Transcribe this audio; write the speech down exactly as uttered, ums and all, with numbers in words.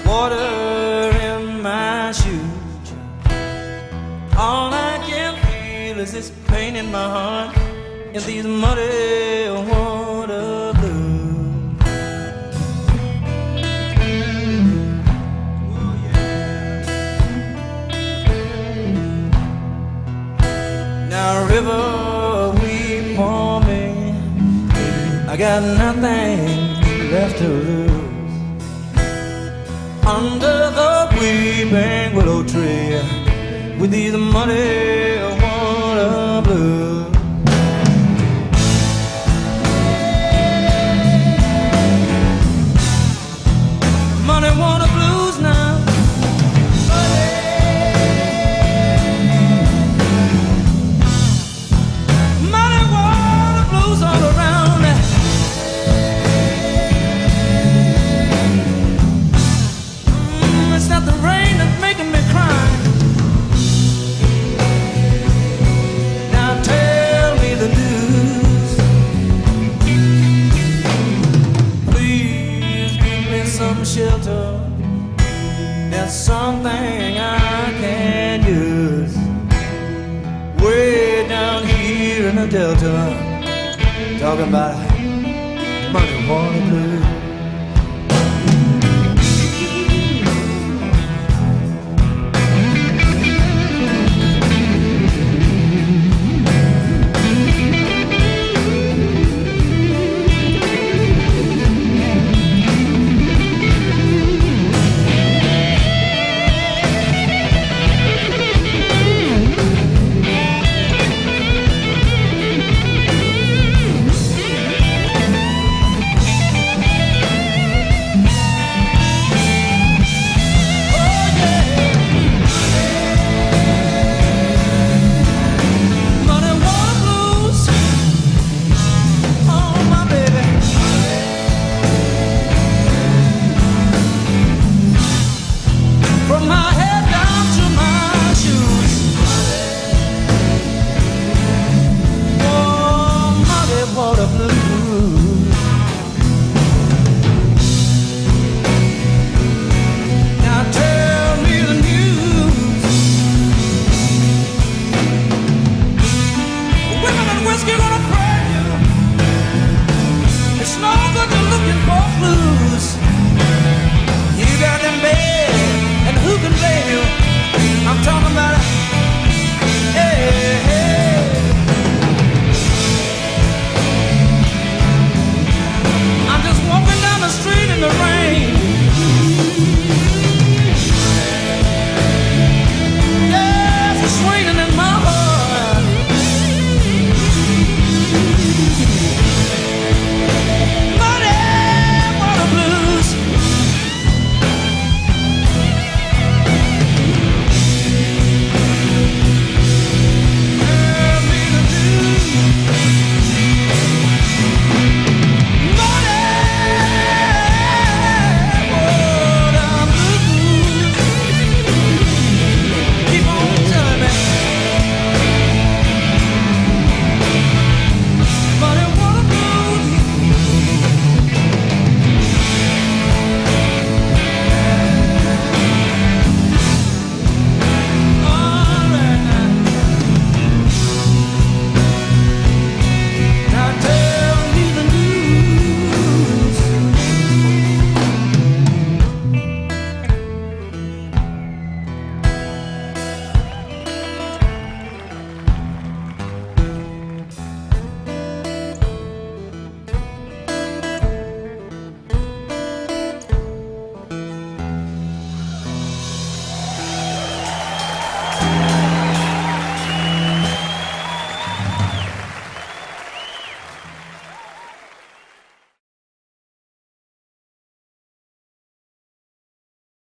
water in my shoes. All I can feel is this pain in my heart in these muddy water blues. Oh, yeah. Now, river, weep for me. I got nothing left to lose. Under the weeping willow tree with these muddy water blues. Muddy water blues now. Muddy water blues all around. Mm, it's not the rain that's making me cry. Now tell me the news. Please give me some shelter. That's something I can use. Way down here in the Delta, talking about muddy water blues.